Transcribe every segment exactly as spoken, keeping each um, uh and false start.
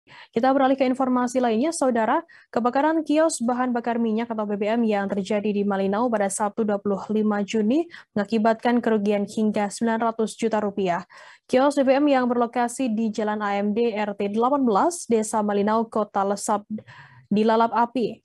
Kita beralih ke informasi lainnya, Saudara. Kebakaran kios bahan bakar minyak atau B B M yang terjadi di Malinau pada Sabtu dua puluh lima Juni mengakibatkan kerugian hingga sembilan ratus juta rupiah. Kios B B M yang berlokasi di Jalan A M D R T delapan belas, Desa Malinau, Kota Lesap, dilalap api.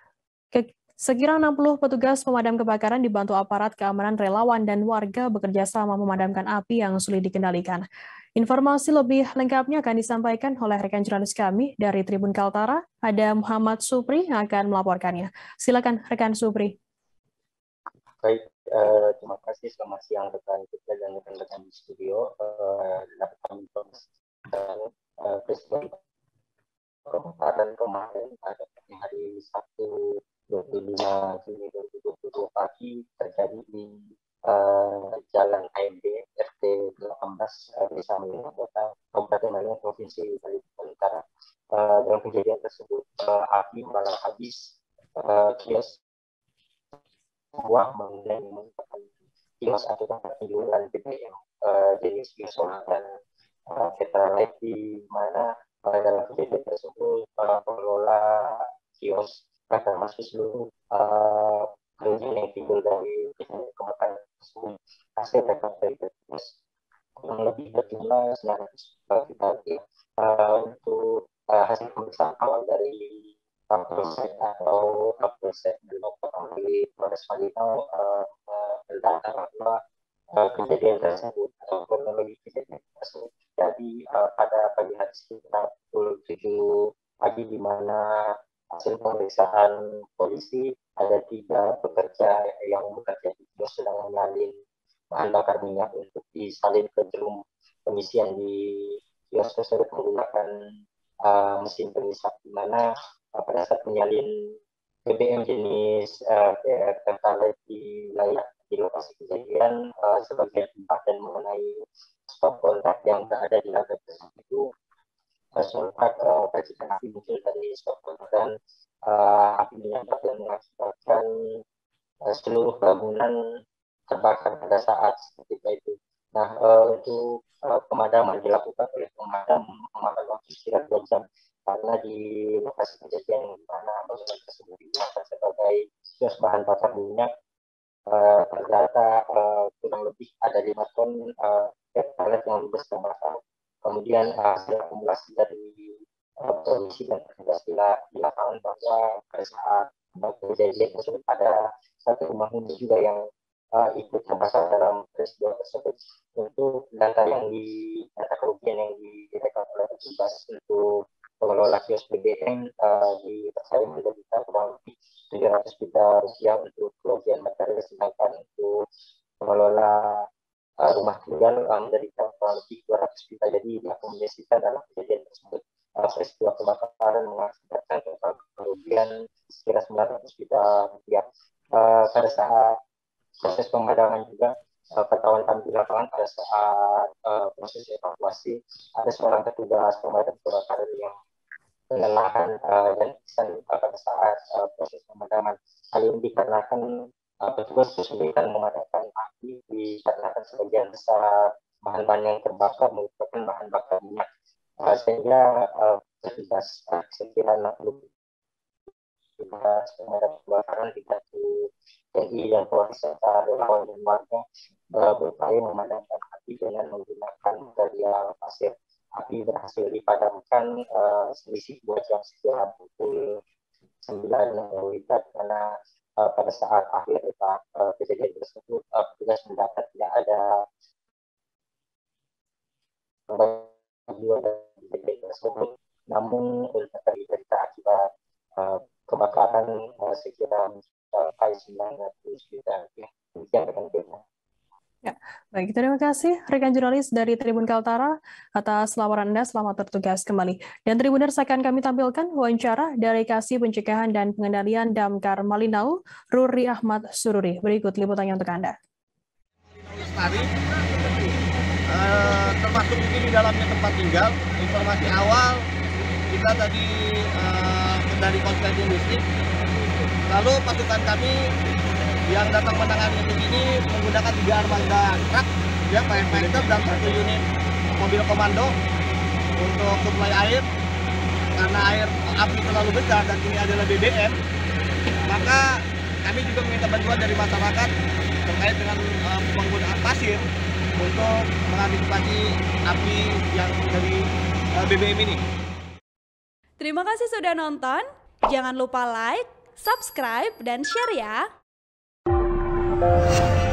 Sekira enam puluh petugas pemadam kebakaran dibantu aparat keamanan, relawan, dan warga bekerja sama memadamkan api yang sulit dikendalikan. Informasi lebih lengkapnya akan disampaikan oleh rekan jurnalis kami dari Tribun Kaltara, ada Muhammad Supri yang akan melaporkannya. Silakan rekan Supri. Baik, eh, terima kasih. Selamat siang rekan kita dan rekan-rekan di studio. Eh, dapat kami informasikan eh, peristiwa kebakaran kemarin pada hari Sabtu dua puluh lima Juni dua ribu dua puluh dua pagi terjadi di uh, Jalan A M D R T delapan belas uh, Desa Malinau, Kota Kabupaten Malinau, Provinsi Kalimantan Utara. Uh, dalam kejadian tersebut uh, api malah habis uh, kios buah bangunan yang merupakan kios atau tempat penjualan B B M uh, jenis kios solar dan uh, Petrolite, di mana uh, dalam kejadian tersebut uh, pengelola kios akan masuk seluruh uh, kerugian yang timbul dari kebakaran tersebut. Hasil rekap dari petugas kurang lebih berjumlah sembilan ratus juta rupiah. Uh, untuk uh, hasil pemeriksaan awal dari Kapolsek atau Kapolsek Malinau dari Polres Malinau mendata bahwa uh, kejadian tersebut atau kronologi kejadian tersebut jadi uh, pada pagi hari sekitar pukul tujuh pagi, di mana hasil pemeriksaan polisi ada tiga pekerja yang bekerja di kios sedang menyalin bahan bakar minyak untuk disalin ke drum pengisian di kios tersebut menggunakan uh, mesin pengisap, di mana uh, pada saat menyalin B B M jenis uh, Pertalite di wilayah di lokasi kejadian, uh, sebagian tempat dan mengenai stop kontak yang berada di lantai tersebut itu sontak uh, percikan api muncul dari stop kontak dan uh, api menyambar dan mengakibatkan uh, seluruh bangunan terbakar pada saat ketika itu. Nah, uh, untuk uh, pemadaman dilakukan oleh pemadam memakan waktu sekitar dua jam, karena di lokasi kejadian di mana bangunan tersebut digunakan sebagai kios bahan bakar minyak, uh, terdata uh, kurang lebih ada lima ton uh, Pertalite yang ludes terbakar. Kemudian hasil akumulasi dari uh, polisi dan petugas di, di lapangan bahwa pada saat kejadian tersebut ada satu rumah huni juga yang uh, ikut terbakar dalam peristiwa tersebut. Untuk data yang di data kerugian yang direkam oleh petugas untuk pengelola kios B B M uh, dipercaya menderita kurang lebih tujuh ratus juta rupiah untuk kerugian material, sedangkan untuk pengelola Uh, rumah tinggal uh, menderita kurang lebih dua ratus juta. Jadi diakomodasikan dalam kejadian tersebut. Uh, peristiwa kebakaran mengakibatkan total kerugian sekitar sembilan ratus juta rupiah. Uh, pada saat proses pemadaman juga, uh, ketahuan kami di lapangan pada saat uh, proses evakuasi ada seorang petugas pemadam kebakaran yang kelelahan uh, dan pingsan uh, pada saat uh, proses pemadaman. Hal ini dikarenakan Uh, petugas kesulitan memadamkan api dikarenakan sebagian besar bahan-bahan yang terbakar merupakan bahan bakar minyak, uh, sehingga uh, petugas uh, sekira enam puluh petugas pemadam kebakaran dibantu T N I dan Polri serta relawan dan warga uh, berupaya memadamkan api dengan menggunakan material pasir. Api berhasil dipadamkan uh, selisih dua jam setelah pukul sembilan wita, karena Uh, pada saat akhir etap uh, kejadian tersebut, uh, petugas mendapat tidak ada jiwa dari kejadian tersebut. Namun untuk terjadi akibat uh, kebakaran uh, sekira mencapai sembilan ratus juta rupiah. Demikian rekan kita. Ya, baik, terima kasih rekan jurnalis dari Tribun Kaltara atas laporan Anda. Selamat bertugas kembali. Dan Tribuners, akan kami tampilkan wawancara dari Kasih Pencegahan dan Pengendalian Damkar Malinau, Ruri Ahmad Sururi. Berikut liputannya untuk Anda. Lestari, uh, termasuk di dalamnya tempat tinggal. Informasi awal kita tadi uh, dari konsultasi listrik, lalu pasukan kami yang datang menangani ini menggunakan tiga armada truk, ya, firefighter dan satu unit mobil komando untuk suplai air. karena air api terlalu besar dan ini adalah B B M, maka kami juga meminta bantuan dari masyarakat terkait dengan uh, penggunaan pasir untuk mengantisipasi api yang dari uh, B B M ini. Terima kasih sudah nonton. Jangan lupa like, subscribe, dan share ya.